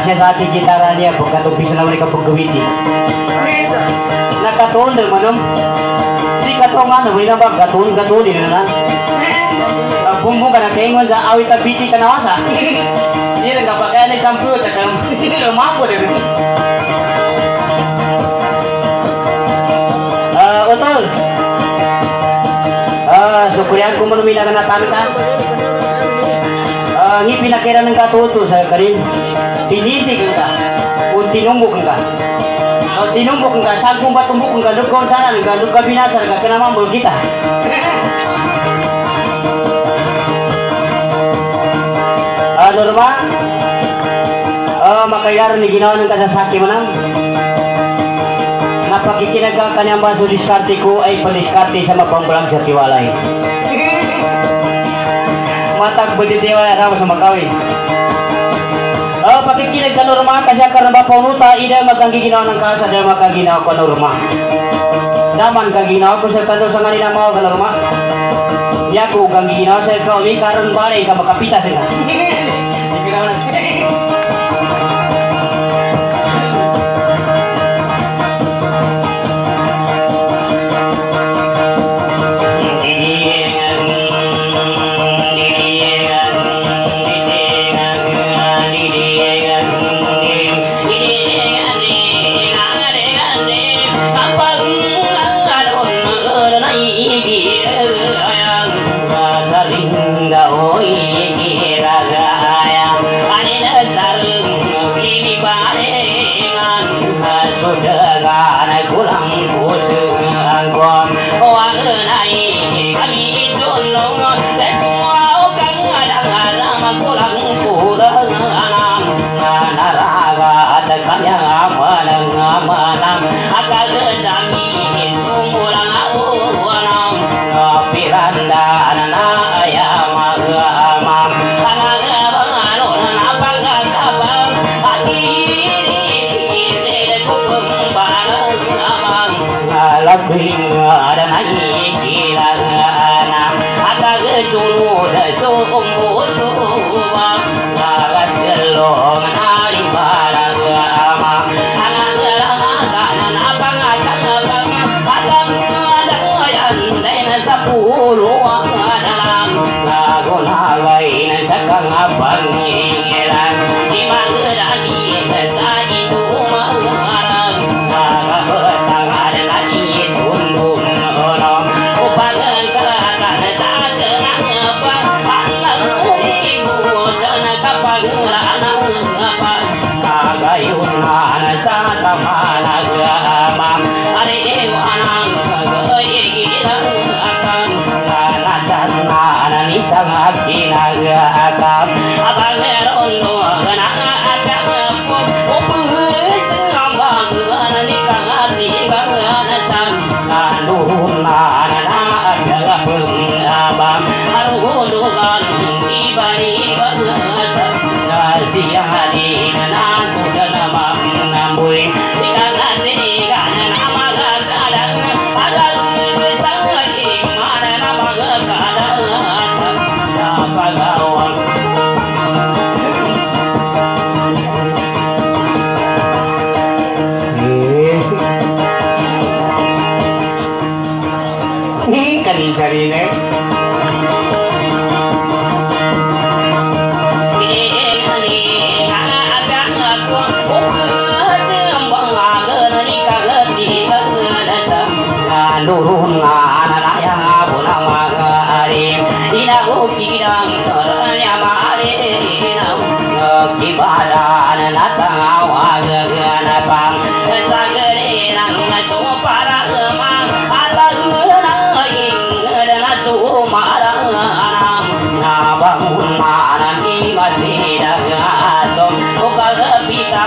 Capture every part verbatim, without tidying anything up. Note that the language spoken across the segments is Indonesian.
siya sa ating gitara niya pagkatupis na wali kapag gawiti. Nakatuon din mo nung di katuon nga naman na ba katuon katuon din na bumbong ka na kaingon sa awit at biti ka nawasa. Hindi lang kapag kaya na isang puyot at lumapo din. Ah, Utol. Ah, so kuriyan ko mo numila ka na tamita. Ah, ngi pinakira ng katuto sa karin. Tinitig ka. Kung tinumbok ka. O tinumbok ka, sagong ba tumbok ka, lukon sana, lukon binasar ka, kinamambol kita. Ah, Norma? Ah, makayar ni ginawa ng kasasaki mo nang. Napakikinagang kanyang baso diskarte ko ay padiskarte sa mapangkulang sa tiwalay. Matag buditiwa raw sa makawin. Oh, pakikinig ka Norma kasi karena panuta ida magkaginaw ng kasa dahil magkaginaw ko Norma. Daman kaginaw ko sa kano sa kanila mo ka Norma. Niya ko kang ginaw sa ikaw ni karon balay ka makapita sila.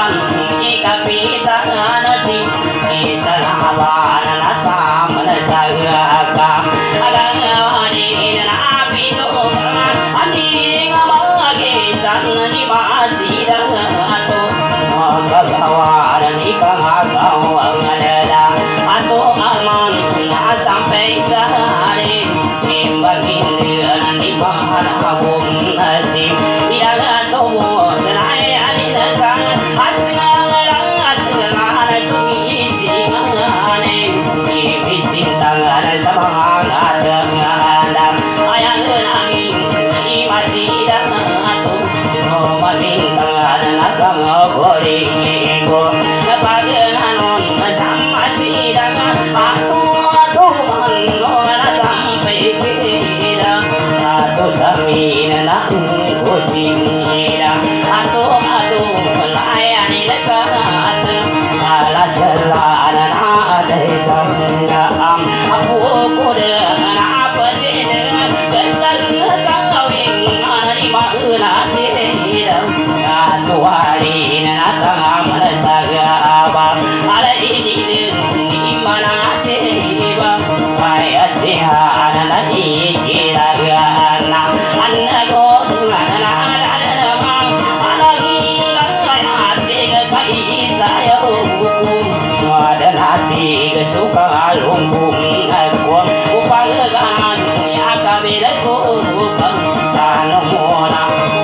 Kapitan, kapitan, si, si, sa laban, nasa, manasag, sangaam aku kudeuna apedeuna kesal kawin ari mauna sirira atuari natang saga abang ala ini di mana siriba ayat dia ana di kiragana anna go ana ana ana saya hukum ada hati kesuka lumbung aku upagan ya kabelaku bukan tanamona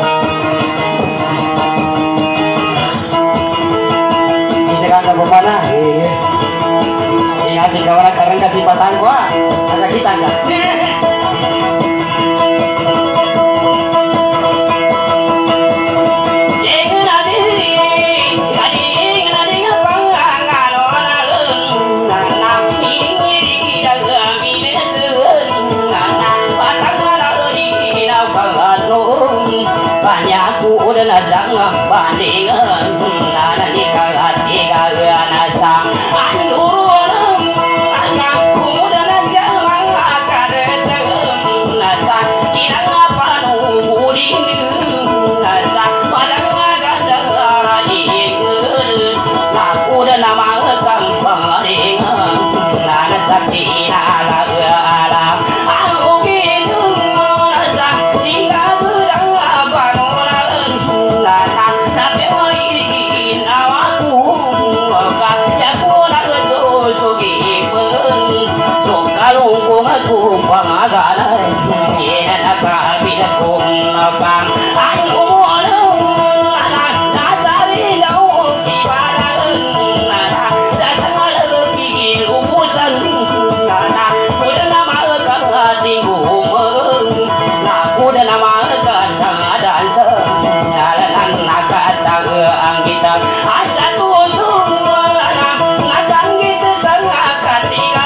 bisa kata bapana ingat kawan karena kasih batang gua ada kita enggak banyaku udah nadang bandingan nana dikagat dikagat nasa andurun anakku udah nasa mangakad nasa tidak apa nungguin nasa padang agak dikir aku udah nama kampang ringan nana sakti nala alam aku gitu nasa tinggal kalungkung aku pangagana ina nakabinakum napang anu mo nasari daw ibadan nana dasal ilubusan nana kuda nama kating umeng naku da nama kadadan sa nalanan nakatag ang kita asa tuntung nana nakang kita sang akatigan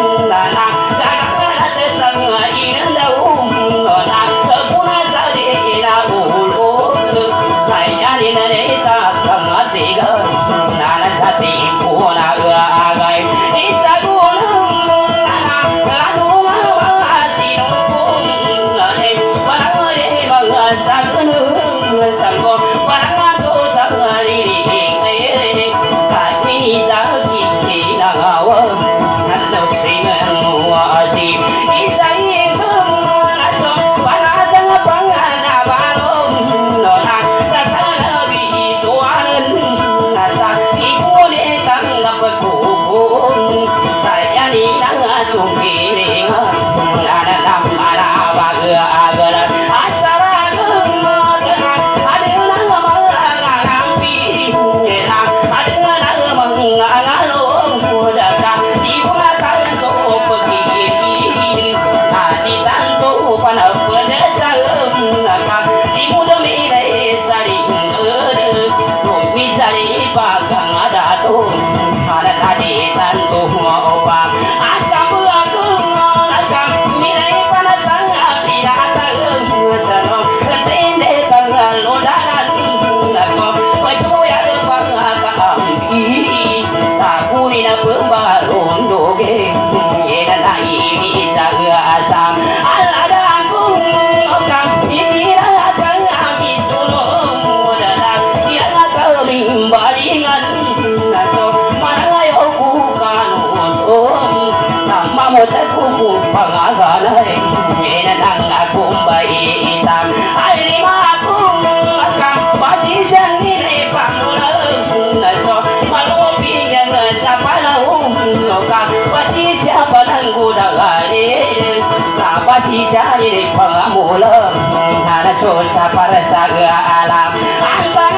Sisari pengamulam nana susah para saga alam antang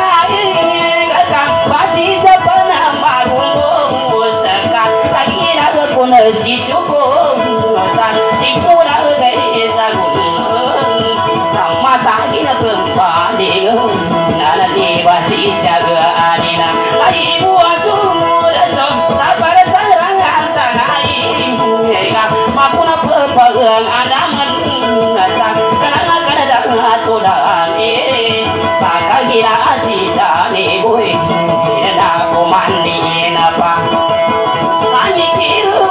air kata masih sepanang bagulung usaha lagi nak pun si cukup san tipu nak gay sagun sama tak ina pempadi nana di basi saga adina ai buatu so sabar sarang antang air mapuna pepagang adaman nasa kana kana dak atudan e pakagira asida ni boy ina ko mandi na pa ani kiru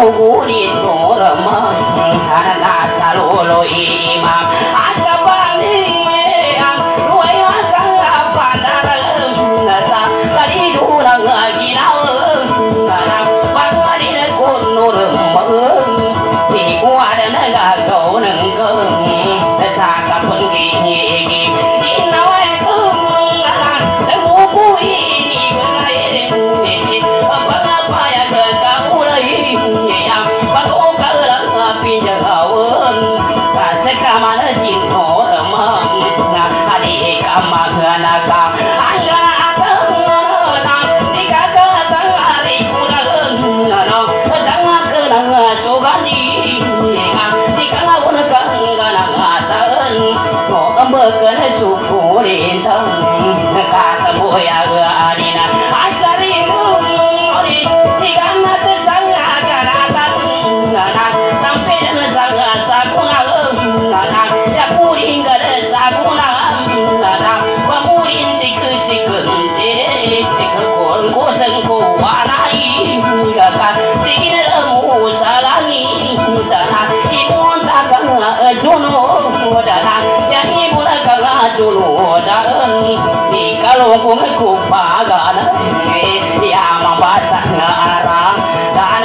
guni turma ana salolo imam ada banding yang luai akan apa dalam nasa tadi dulu lagi naung nana pagari kunur meng di kuada naga kau nengkeng saka penggigi di nawai tung nana temuku ini mengair ini apa apa ya kau lagi yang baru kalau pinjauan kasih mana cinta remang nah hari kamar naga anda apa nak nikah ke hari kurang no jangan kenang sugani nikah lawan kangen ngatan kok ambekan syukurin tang kata boya adina asari muri nikah mata sanga kanatan sampai dengan sanga sakuna ya puring gada sakuna pamurin dikesikun dikekon kosen ko wanai kan dikir mu salani dana imun takang jono dana ya ibu takang jono dana di kalau ko ku pagan ya mabasa arang dan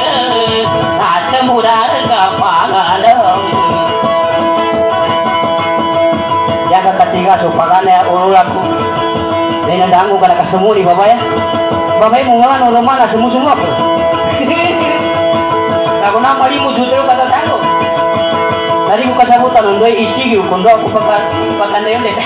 mudah kepangan ya ketiga supagana ya ululaku dan dangu kana kasemuli bapak ya bapak mau ngana rumah na semu-semu aku aku nama limu jutro kata dangu tadi buka sabutan ndoi istri ku kondo aku pakai pakai ndai deh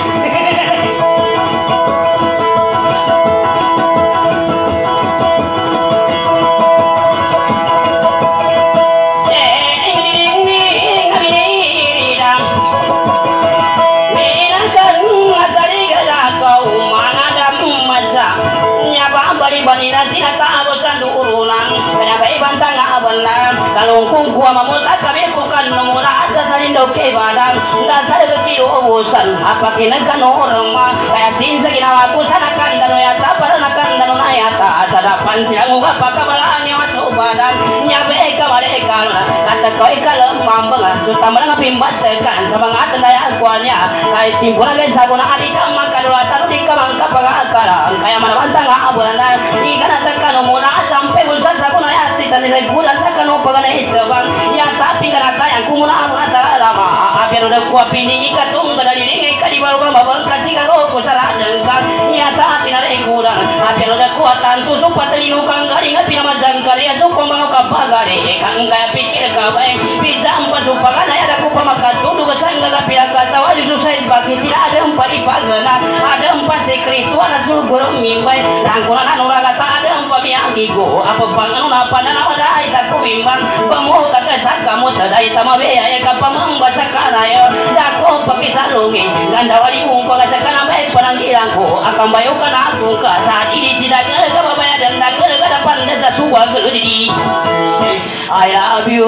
banira sina ta abosan durunan kaya bai bantang abanan kalau kung kuwa mamuta kabe bukan nomura ada salindo ke badan nda sare kiro abosan apa kinakan orma kaya sinsa ginawa ku sana kandano ya ta para nakandano na ya ta sadapan silang uga pakabalaan ya masuk badan nyabe ka mereka kata koi kalau mambang suta marang pimbat tekan sa mga tandaya kuanya kay timbura guys ako na adita makadulatan di kamang kapagakaran kaya manabantang abanan di kana takano muna sampai bulsa sa kuna yati tanilay gula sa kano pagana isabang ya tapi kana tayang kumuna muna talama apero da kuwa piningi katung kadalilingi kadibaru ka mabang kasi karo ko sa radang ka ya tapi na gula apero da kuwa tantu supat liukang galing at pinamajang kariya supang mga kapagari kang kaya pikir ka bay pizam pa supagana ya da ko pa makatunog sa nga pinakatawa di susay bakit tidak ada empat ipagana ada empat sekrituan at sugurong mimbay nangkunan anura kata ada empat yang igo apa bangun apa dan ada ay tak kumimbang pamu kata sa kamu tadai tamabe ay kapamang basa kanayo dako pakisalungi gandawali kung pagkasakana bay pananggilang ko akang bayo ka na akong ka sa dili sidagal ka babaya dan dagal ka dapan na sa suwag di I love you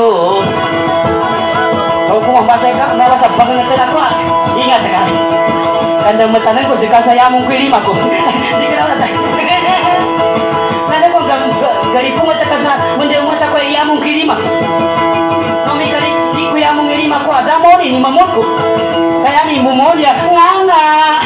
kalau kung mabasa ka nabasa bangan natin ako ingat ka kandang matanan ko jika saya mong kilima ko di ka na ko gari po mata ka sa mundi mata ko iya mong kilima kami gari di ko iya mong kilima ko ada mo ni mamot ko kaya ni mumol ya nganga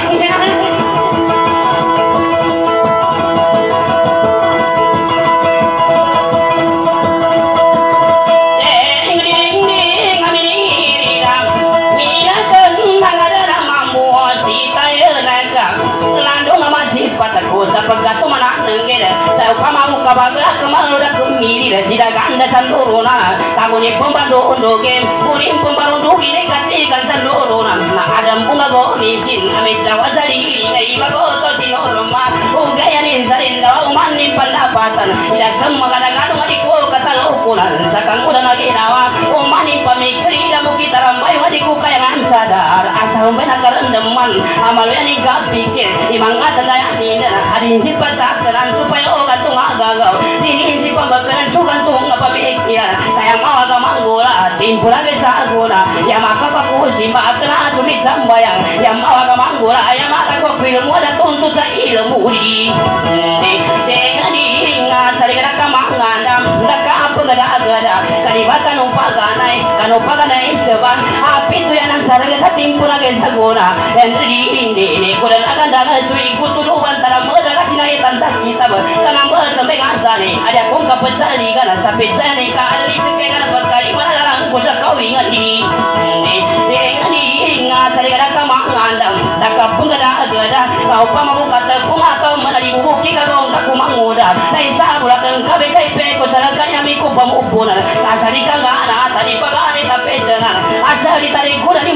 pataku sa paggato manak nengkeda sa pamamu kabaga kemalu dak kumiri da sida ganda sanduruna taguni pembando undoge kurim pembaro dugi ne kati kan sanduruna na adam bunga go nisin ame jawazari ngai bago to sinorma ugaya ni sarin da umani pandapatan ida semma kada gadu mari ko kata ukuran sakang udan lagi dawa umani pamikri da mukitaram bai wadi ku kayangan sadar asa umbena karendeman amal yani gapikir imang atanda hadin si patakaran supaya o gantung agagaw dinin si pambakaran so gantung ngapabikyan kaya mawaga manggula timpura ke sa agula ya makapakusi maakna sumit sambayang ya mawaga manggula ya makakwil mo da tunto sa ilmu di dengan di nga sarigana kamangandam nakaapagada agada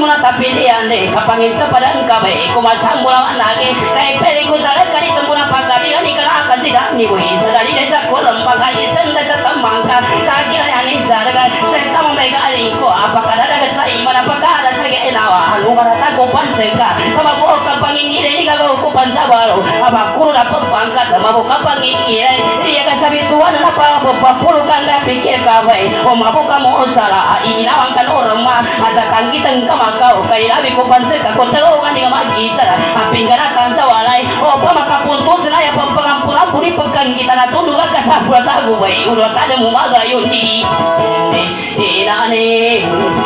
muna tapilian de kapangin ka padang kabe kumasang mulawan lagi kay peri ko sa kani tembuna pagari ni kana kasi ni boy sadari desa ko lampagai senda sa tamangka kagila ani sarga senta mega ali ko apakah ada sa iman apakah ada sa ilawa halu marata ko panseka kamabo kapangin ni ka ko pansabalo abakuro dapat pangkat mabo kapangin iya ka sabi tuan na pa papuro kan la pikir ka bai o mabo ka mo sala inawang kan orang ma ada kan kita kamakau kay labi ko panseka ko talo kan ni magita apingana kan sa walay o pa makapuntos na ya pampangampura puri pagkan kita na tulog ka sa sago bai ulo kada mo magayon di inane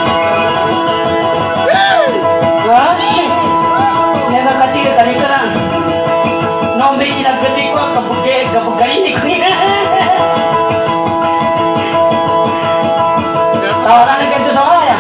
ha nakakatira tani kana nombe kinagati ko kabuge kabugay ni ko tawagan ng kento sa wala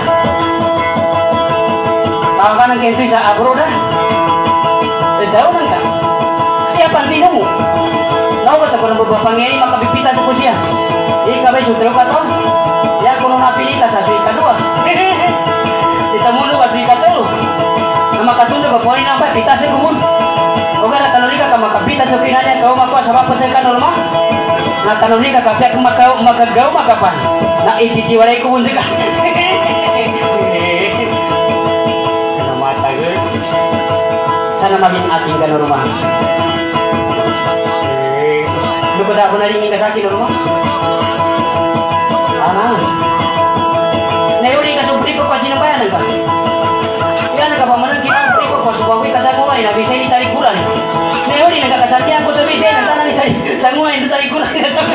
tawagan ng kento sa abroad dah daw nang ka kaya pantino mo nawat ako ng babapangyayi makabipita sa kusya ikabay sutro ka to ya kuno napilita sa suy kadua kita mulu ka suy katulu na makatundo ka po na ba pita sa kumun o gara tanulika ka makapita sa pinanya kau makwa sa bapa sa kanorma na tanulika ka pia kumakaw makagaw makapan na ititiwalay kumun sika sana matagal sana maging ating kanorma Lupa dah aku naringin ka sa akin norma ah nayuri ka supri ko pa sinabayanan ka yan ka pa manan kita supri ko pa subawi ka sa kuway na bisay ni tarik bulan nayuri nagkakasatihan ko sa bisay nagtana ni sa nguway ni tarik bulan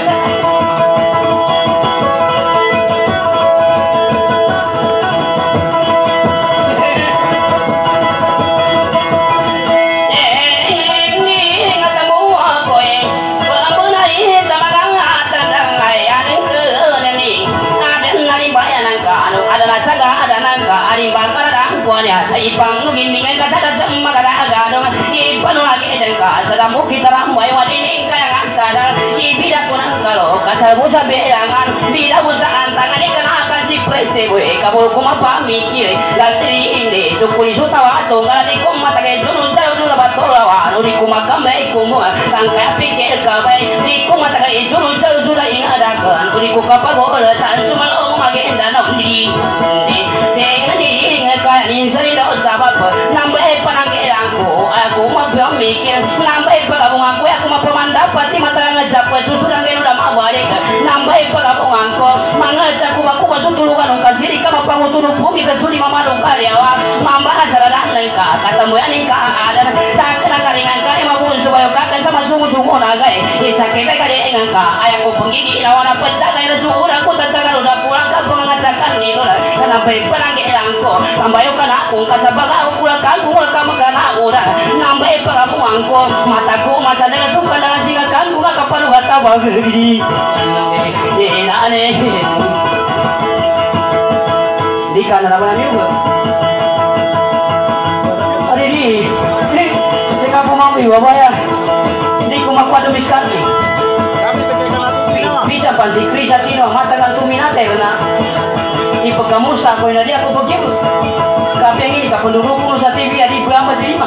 sa ipang nugindingan ka sa kasang magalaagado ipano lagi edang ka sa damo kita ramay wadiling kaya nga sada ibida ko ng kalo kasabo sa belangan bida mo sa antangan ikanakan si prete boy kabul kumapamikir latri hindi tukuli sutawa to ngalati kong matagay dunun sa dunun batolawa uri kumakambay kumu ang kaya pikir kabay di kumatagay dunun sa dunun ingadakan uri kukapagola sa sumalong magenda na hindi hindi kaya ninsari daw sabab nambay panangkilang ko ako magpamikir nambay pagabungan ko ako mapamandapat di matarang dapat susunang gano'n na mawalik nambay pagabungan ko mga sa kuwa ko masutulugan ng kasiri ka mapangutulog po mikasuli mamalong karyawa mambahan sa radanan ka katamuyanin ka ang adan sa kinakaringan ka ay mabunso bayo ka kan sa masungusungo na gay isa kita karingan ka ay ako panggigi ilawan na patsakay na suura ko tatagalo na pulang ka pangangatsakan nilo na nambay panangkilang ko tambayo ka na kung kasabaga o pulang ka kung wala ka magkanaura nambay pagabuang ko mata ko masadala suka na singa kan kung kapaluhat tawag di inane di ka na naman niyo ari di sika pumamay wabaya hindi ko magpadumis ka bisa pa si Chris at Tino matagal tuminate na ipagkamusta ko na di ako pagkiyo kape ang ini kapundurong puno sa T V adi programa si Lima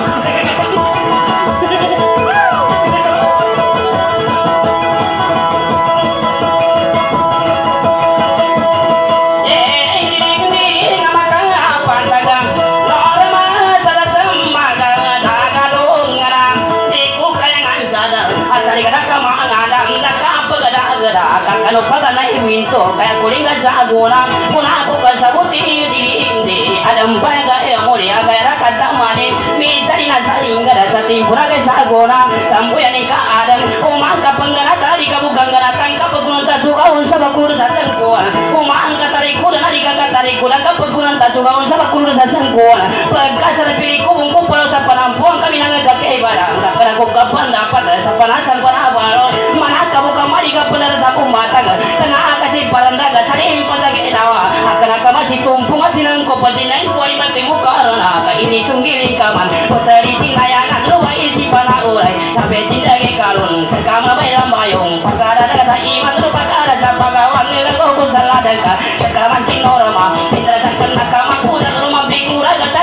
kalau pada naik winto kayak kulingan sa aguna puna ako kasabuti hindi adam pa ga e mulia kayak rakat damani minta ina salinga da sa timpura ke sa aguna tambuyan ni ka adam umangka panggana tadi ka bugang ganatan ka pagunan ta sugaun sa bakur sa sangkuan umangka tari kuda na di ka tari kuda ka pagunan ta sugaun sa bakur sa sangkuan pagkasar pili ko bungko palo sa panampuan kami nang gakay barang kana ko kapan dapat sa panasan para baro manaka buka mari ka pala sa kumata tengah kasih parandaga saling palagi dawa akan akan masih tumpung asinan ko pasinain ko ay matimu karena ka ini sunggiri kaman putari sinayangan luwa isi panauray sampai tidak kalun sekama bayang bayong pagkara daga sa iman lu pagkara sa pagawan nila ko kusala daga sekaman sinorma tidak sa nakama kuda rumah bigura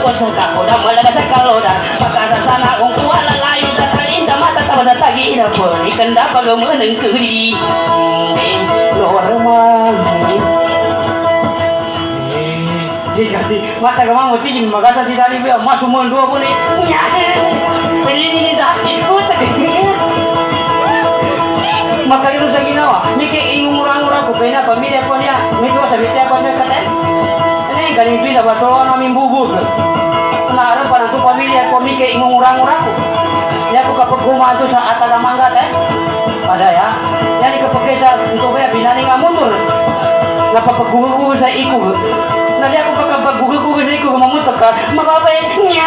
usah kakoda malaga sa kaloda makasa sana kung kuwala layo sa talinda mata tama sa tagi na po ikanda pagaman ng kuri normal eh kasi mata ka mo tigin magasa si dali ba masumon dua po ni ini ini sa ikot maka itu sa ginawa niki ingurang-urang ko pena pamilya ko niya niki sa bitya ko sa katan ini galing pila ba to namin bubog na aram pa ng pamilya ko niki ingurang-urang ko niya ko kapag gumato sa atagamanggat eh pada ya yani kapag kesa untuk kaya binaning amundur napapagugul sa iko na niya ko pagpagugul sa iko mamutok ka makapay niya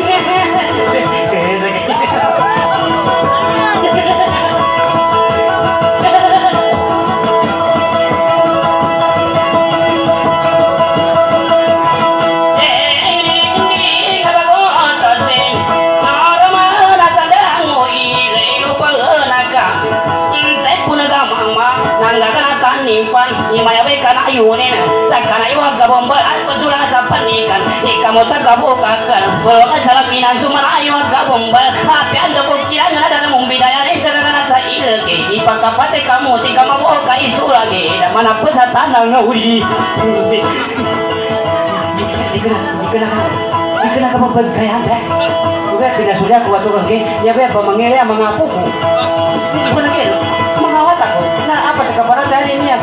Imayabe kana ayunin sa kana iwag gabomba at padula sa panikan ikamu tagabukakan bulong sa lapinan sumarayo at gabomba hapi ang dabog kilan na dalang mong bidaya sa kana sa ilgi ipagkapate kamu tika mabuo ka isulagi na manapos sa tanang na uli di ka na di ka na di ka na kapagpagkayan eh kaya pinasulia ko ato kang yabe pa mangyari ang mga puko hindi ko na kaya mga watak ko na apa sa kaparadahan niya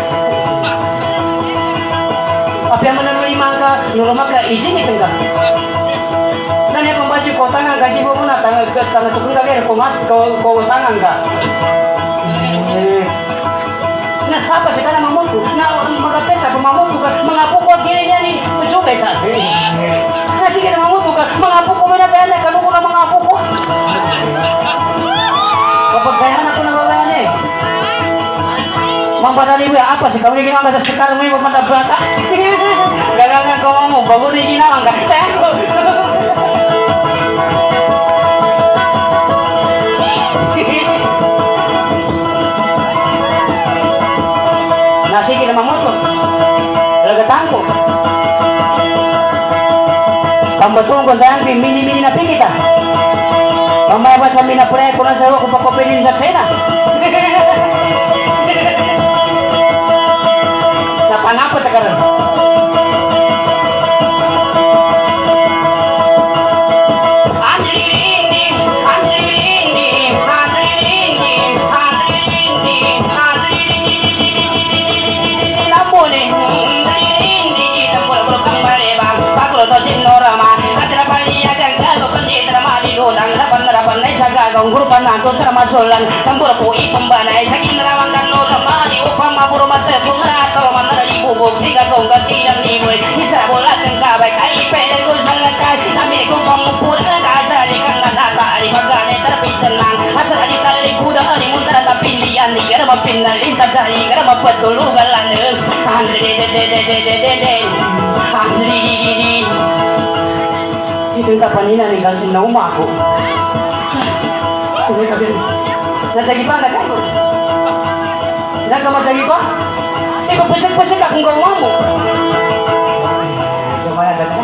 apa yang menerima ka nuruma ka izin itu enggak dan yang membahas kau tangan gaji bomo na tangan ke tangan tukul lagi kau mat kau kau tangan enggak nah apa sekarang mamuku nah magapeta pemamuku ka mengapu kau dirinya ni mencoba tak nah sih kita mamuku ka mengapu kau mana kaya kalau kau mengapu kau kapagayan ako na babayan eh Mampadali mo apa sih kamu ini ginawa sa sekarang mo yung bata gagangan ko mo bago ni ginawa ka nasi kita mamoto lagatan ko pambatong ko dahil mini-mini na pingita mamaya ba sa minapuraya ko na sa ko pakopilin sa sena Kenapa sekarang? Andri ini, Andri ini, Andri ini, Andri ini, Andri ini, nampun Andri ini, nampun belum bang, paklo to sinorama, ada paniya dan kalau pendi drama di lodang, lapan lapan naik saga gonggur panan to drama solan, nampun pui pembanai saking rawang dan lodama di upama burumat bunga atau mana bubuk tiga tongkat tiang ibu bisa bola tengkar baik kai pede ku sangat kai kami ku pamupur asal di kandang nata di magane tapi tenang asal di tali kuda di muntara tapi lian di kera bapinal inta dari kera bapatul galan andri de de de de de de de andri di di itu tak panina ni kalau nak umah aku sudah kabin nak lagi apa nak aku nak kamu lagi apa Ikaw pasag-pasag akong gawa mo. Sumaya ka na.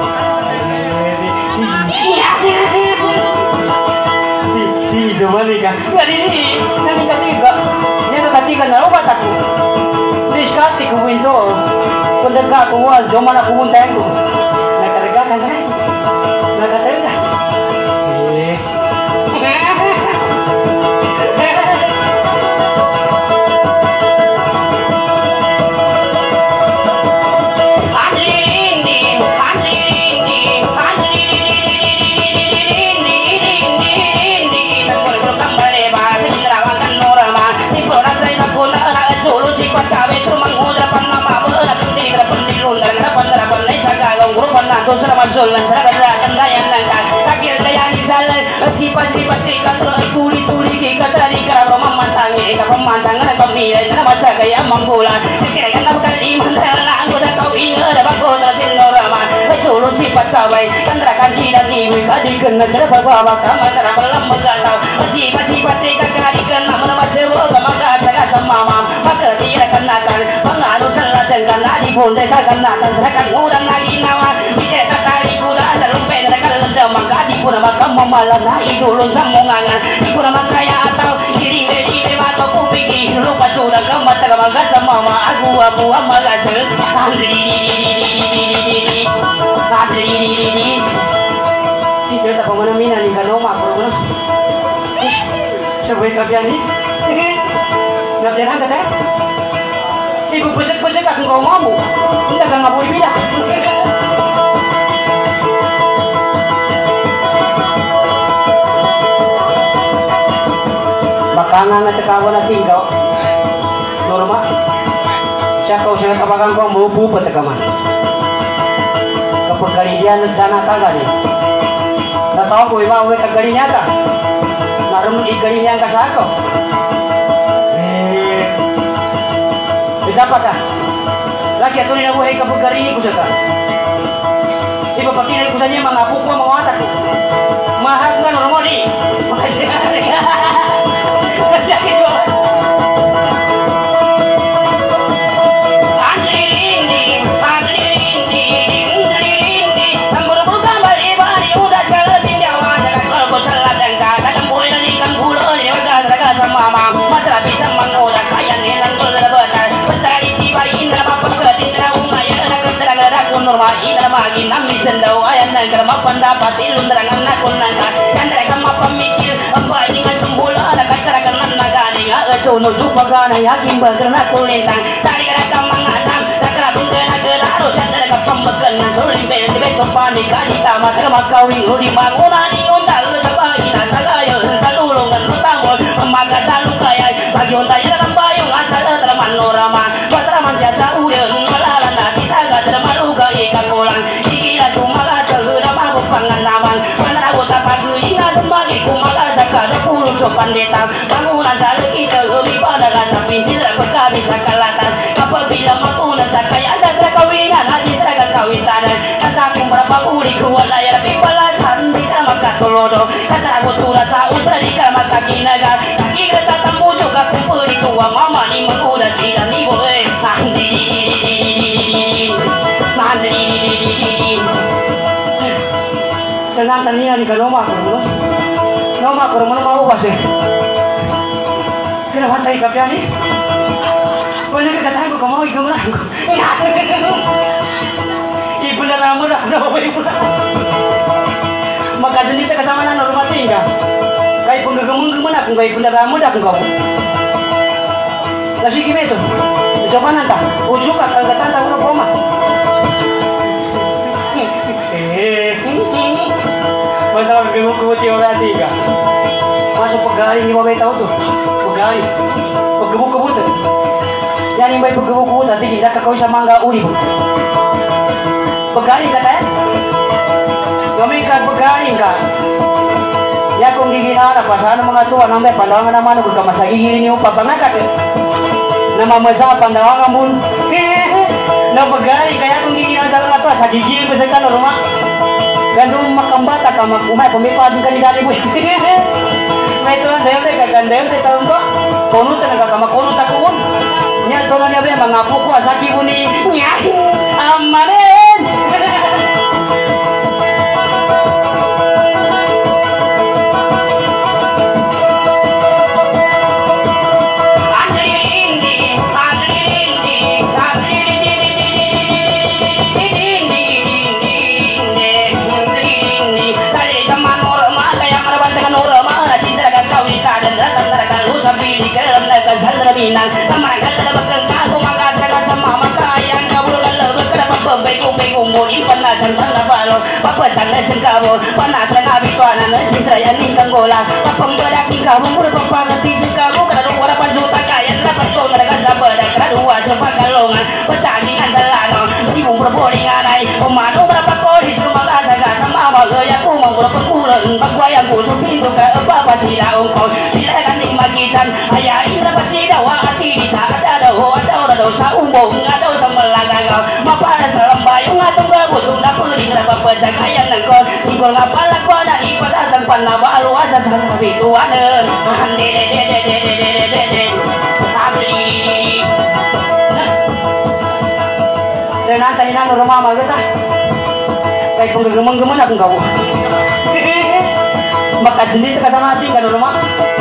Si Sumali ka. Nalini. Nalini-katiga. Nalini-katiga na ubat ako. Diskati ko winto. Kung daga ako wal, Joma na pumuntayan ko. Nakarga ka na. Nakarga. Eh. Masul masyarakat akan layan langkah kakil daya misalnya sifat-sifat ikan turi-turi kita tadi kerana memantangi ikan pemantangan pemilihan nama saya mampulan sekiranya nak kali mentera anggota kau ini ada bakal tersin norama seluruh sifat kawai kandrakan tidak diwi kadikan negara bawa kamar terbelam megatau sifat-sifat ikan kadikan nama sewa maka saya sama mam maka dia kenakan pengaruh selatan karena di pun saya kenakan saya kan orang lagi nawa tidak tadi kuda dalam nama kamu malah na idulun sa mungangan. Di ko naman kaya ataw, hindi-hindi mato kupigi. Lupa sudah ka matagamaga sa mama, agu-agu ang magasal. Handri-di-di-di-di-di-di-di-di. Handri-di-di-di-di. Tidak tak pemanamin ni kalau mak perlu. Sebaik kapian ni. Nak jangan kata. Ibu pusat-pusat aku kau mamu. Tidak kan ngapu ibu dah. Makanan na takawan na tinggaw. Norma. Siya kau siya kapagang kau mau bupa takaman. Kapag garidian nagdana taga ni. Natawa ko iba uwi kagari niya ka. Naroon igari niya ka sa ako. Eh. Bisa pa ka? Lagi ato ni nabuhay kapag gari ni ko sa ka. Iba pakinay ko sa niya mga apo ko mga watak. Mahal nga normo ni. Makasya ka. Sakit ko. Pendapat ilmu terangan nakun nangka yang mereka pemikir apa ini kan sembola ada kata-kata nagani nggak cono lupa gana yakin bergerak kulintang tadi kata mengadam tak kerapun kena kena harus ada kepembekan sulit beda beda panik kali tamat termak kawin udi bangunan di untal sebab kita sagayo salulungan utangol maka salu kaya bagi untai dalam bayung asal terman norama patraman jasa udah melalan hati saga termaruga ikan ulang dikira cuma pengalaman mana aku tak pagi ingat kembali ku malah zakar puluh sopan detang bangunan jalan kita lebih pada rasa pincir berkah bisa kelatan apabila mampu nak kaya ada kawinan hati seragam kawin tanah kata aku berapa uri kuat layar tapi balasan tidak maka tolodo kata aku tu rasa utari maka kinaga kaki kata tambu juga kumpul di tua mama ni mengudah tidak ni boleh mandi mandi Senang tania ni kalau mak kerumah, kalau mak kerumah mau pasir. Kenapa tadi kapian ni? Boleh kita tahu kau mau ikut mana? Ibu dah lama dah, dah bawa ibu dah. Maka jadi kita sama nana rumah tinggal. Kau pun gerumung gerumung aku, kau ibu dah lama dah aku kau. Kasih kime tu? Coba nanti, ujuk kat kata tahu nak kau mah. Masalah gebuk-gebuk orang tiga. Masuk pegawai ni bapak tahu tu. Pegawai. Peggebuk-gebuk tu. Yang ini baik peggebuk-gebuk nanti kita kau sama enggak uli. Pegawai kata ya. Kami kan pegawai enggak. Ya kong gigina na pasahan mga tuwa nambe pandangan naman ko kamasa gigini niyo papangakat. Na mamasa pandangan mun. Na pegawai kaya kong gigina dalam ato sa gigini ko sa kanong rumah. Gandum makambata ka magumay pumipasin ka ni dati mo. May ito lang dayo ka gandem sa taon ko. Kono talaga ka makono ta kuon. Nya to na niya mga apo ko asaki mo ni nya. Amanen. Minang, teman kata berkengkar, aku mengatakan sama makanya kau kalau berkerap berbegu-begu muli pernah sangat balon, apa tanah sengkau, pernah sangat bituan, nasi saya ni kanggola, apa berak ni kau murah apa nanti sengkau, kalau orang panjuta kaya dapat kau mereka dapat kedua cepat kalongan, pertandingan dalam, ibu berboring anai, pemanu berapa kau di rumah ada sama bagai aku mau berapa kurang, bagai aku supin suka apa apa sila engkau, tidak akan dimagikan, ayah ini apa sila hati di saat ada ada ada dosa umum ada dosa melanggar mapa dalam bayung atau gabut tunda pun di dalam baca kaya nangkon tinggal apa lakon dari pada tempat nama luas sana bituan ande de de de de de de de de abri dan nanti nang rumah mah kita kayak penggemeng-gemeng aku kau makadili ka na mati ka rumah.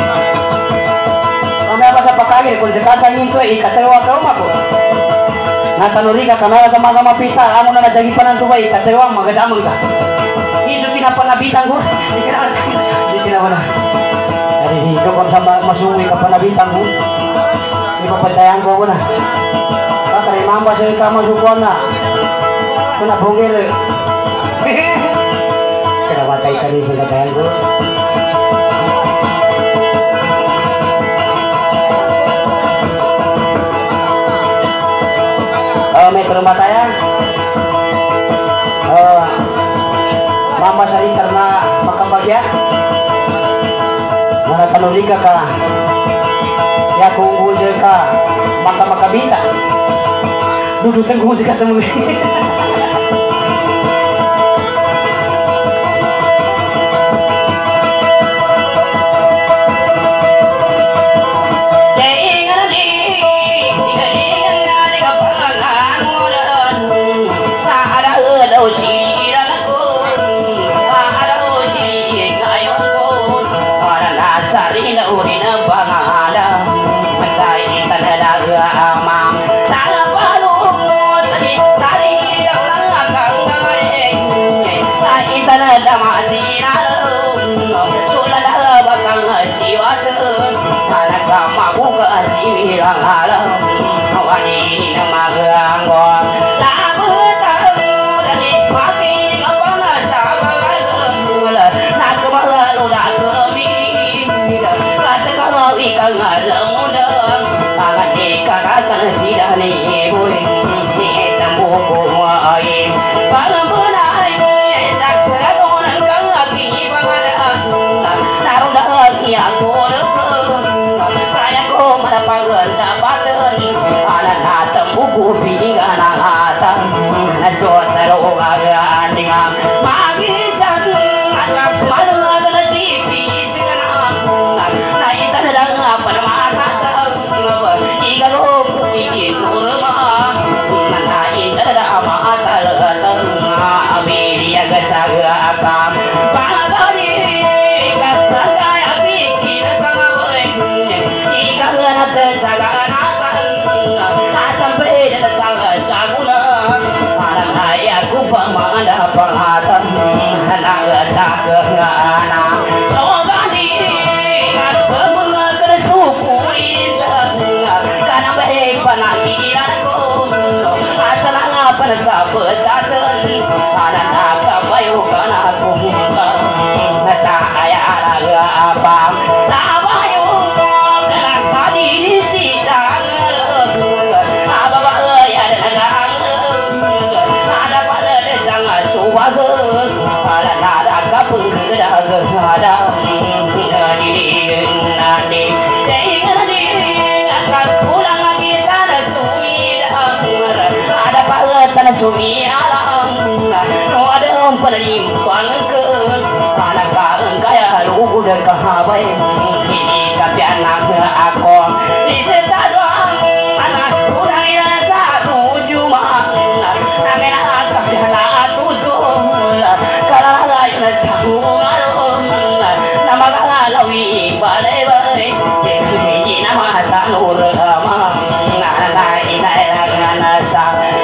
Kami apa sa pakagir kung sa kasangin to ikatewa ka rumah ko. Natanuri ka kamera sa mga mapita amo na nadagi pa ng tuway ikatewa magadamang ka. Isu pinapanabitan ko. Di ka na. Di ka na wala. Ay, ikaw kung sa masungay ka panabitan ko. Ipapatayan ko ko na. Kakari mamba sa ikaw masukuan na. Ito na bungil. Kinamatay ka rin sa katayan ko. Oh, may perumatayan. Oh, mama sa rin karena makapagya. Mana tanuli ka ka. Ya kung gulja ka maka makabita. Dudukan gulja ka temu. Sumi alam, no ada penyimpan ke, anak kaya lugu dan kehabai, ini tapi anak aku, di setan doang, anak urai rasa tujuh mana, anak aku anak tujuh, kalau lain sanggup nama kalawi balai balai, jadi nama tak nur ama, lain lain nasa.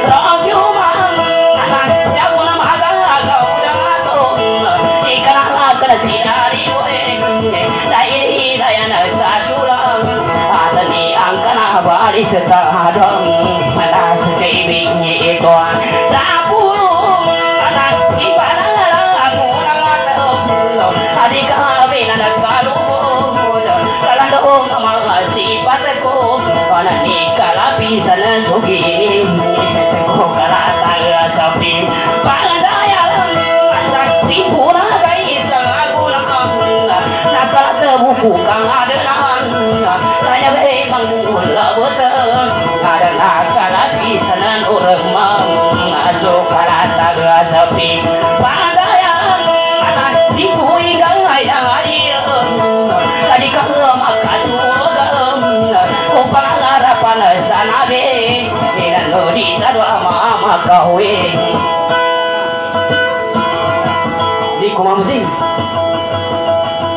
Bali setahadong mana sekibingnya itu sapuluh anak si panang ngurang adik kawin anak kalung kalau dong sama sifat aku karena nikah lapisan sugini aku kalah tangga sapi pandaya masak timpuna kaisang aku nak nak buku kang ada saya memang mula betul ada nakal di sana orang masuk kalata gasapi pada yang anak dikui gangai yang adil tadi kau makan surga upang harapan sana be dan di tadwa mama kawe di kumamding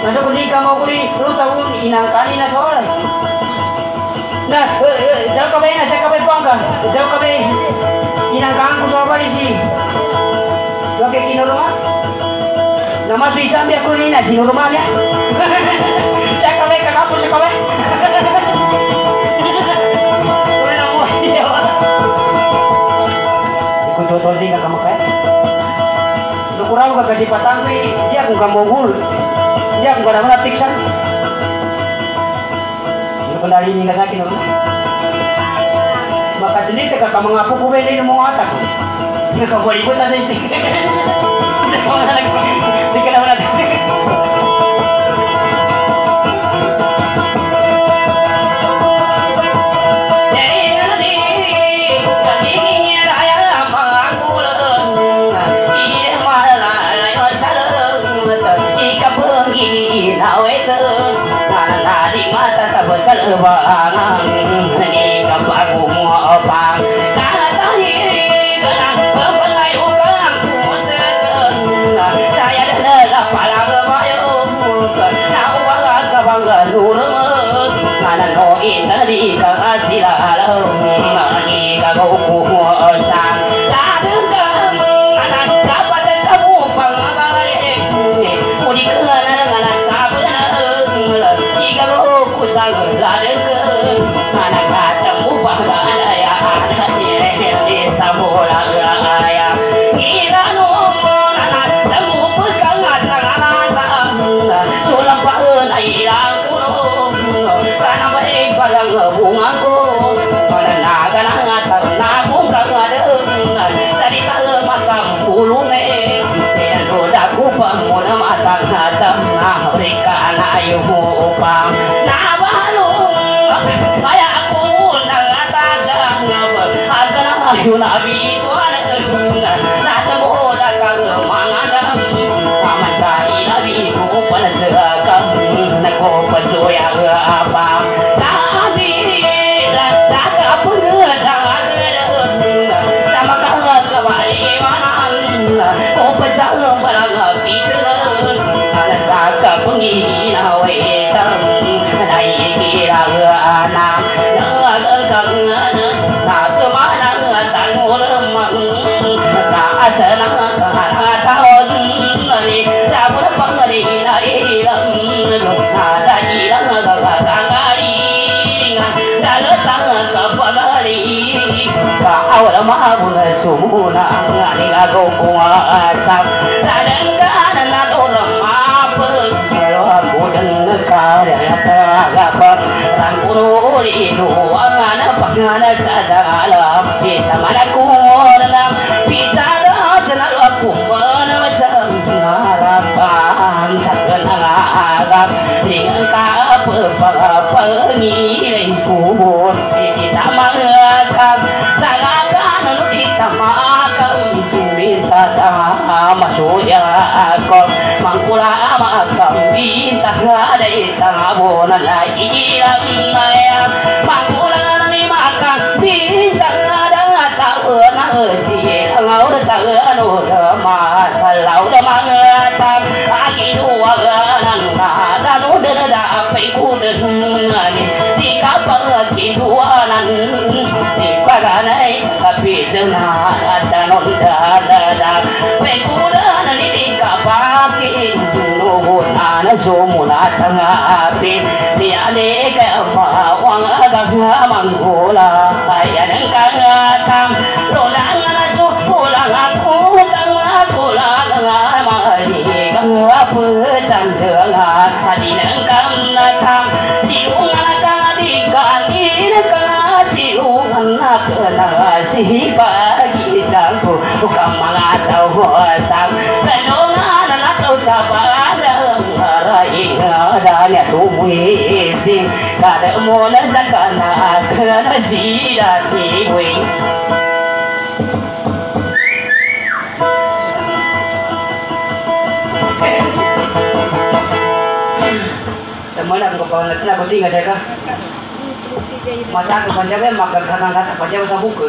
Nado kundi kamu kundi lu tahu inang kali na soal. Nah, jauh kabe na saya kabe pangka, jauh kabe inang kangku soal balik sih. Oke kino rumah. Nama si sambil aku ni nasi rumahnya. Saya kabe kakakku saya kabe. Ikut tutor tinggal kamu kan? Lu kurang gak kasih patang dia aku kamu gul, dia aku gak ada tiksan. Lu kendali ini gak sakit lu. Maka sendiri kakak kamu ngaku kue ini mau atak. Ini kau buat ikut aja sih. Kau nak lagi, dikira mana? Serbangan ni kapaku muopang katahi kenang kepelai ukang kusekan saya adalah palang bayung tahu bangga kebangga nurut mana noin tadi kasih lalu ni kagoku muosang ladeng anak dapat kamu pangagalek mudi kenal dengan sabana jika aku sangat ladeng anak katamu bahkan ayah ada di samula ayah kira nomor anak temu pegangan tangan sulam pahen ayah kuno karena baik barang bungaku pada naga naga nabung kagak cerita makam pulunge dan rodaku pamuna mata ngatam nah mereka anak ayumu upang nah baru kayak aku nang atadang agar ayu nabi tuan nah temu dagang mangadam paman cari nabi ku panasakam nako penjoya apa nabi tak apa gedang sama kau kembali mana kau pecah barang pikiran ada sakap penghina wetam naik kira anak dengar kangen tak kemana tanur mang tak senang tahun ni tak berpangari ilang ada ilang kagari dalam tangan kepagari awal mahabun sumuna ngani lagu puasam kadang-kadang ada orang apa kalau aku dengar karya teragap rangkuru itu angana pangana sadalam kita manaku orang bicara senang aku menasam harapan sangat agak dengan kapal pengiring kubur kita mengagap tangan kita makan minta masuk ya kau mangkula makam bintang ada itang abonan lagi ayam mangkula ni makan bintang ada tahu nak ciri ngau tahu anu masalah udah mangatang lagi dua ganan ada udah ada apa ikut ni di kapal keduanan di paganai tapi senang ada nonda ada pekuran ni di kapal nuhun anak sumuna tengah di ane ke mawang agak manggola ayah nengkang atam rolang anak supulang aku tengah tulang mari kang apa candengan tadi nengkang atam siung anak di kaki kasih anak kasih bagi jangku bukan mengatau sang penongan anak tahu siapa rai ada tubuh isi kada mula sakana kena sidat iwing teman aku kawan nak nak tinggal saya kah masa aku kan siapa makan kakak kakak baca bahasa buku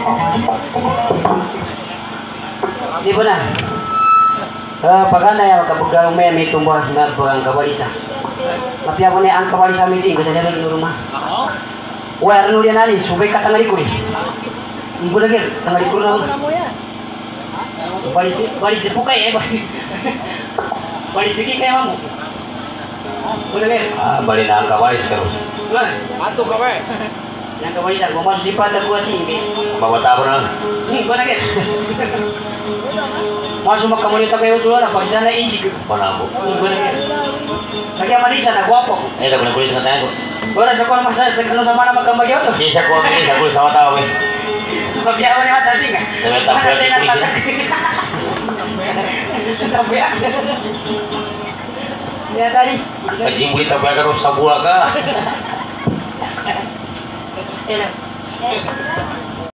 Di mana? Eh, pagana ya kabuga umay may tumbuh na buang kabalisa. Tapi ako ni ang kabalisa meeting ko sa dalam rumah. Wah, anu dia nani, subay ka tangari ko ni. Ibu lagi tangari ko na. Bali bali pukay eh bali. Bali ciki kay mamu. Boleh Ah, balik na ang kawalis terus. Atuh ka ba? Yang kabalisa ko masuk sifat aku tinggi. Bawa tahu na. Ni boleh ke? Masuk mak kamu tak kayu dulu, apa sana inci ke? Pana ako. Ni boleh ke? Lagi Marisa na guapo. Eh, dah boleh kulis na tayo. Orang sekolah masa sekolah sama nama kamu jauh tu. Bisa ko ini, sa kulis sama tao eh. Tapi apa ni mata tinggi? Debe tapos di kulis. Tapi ya. Ya tadi. Pajing buli ta ba karo sa buwa ka. Eh.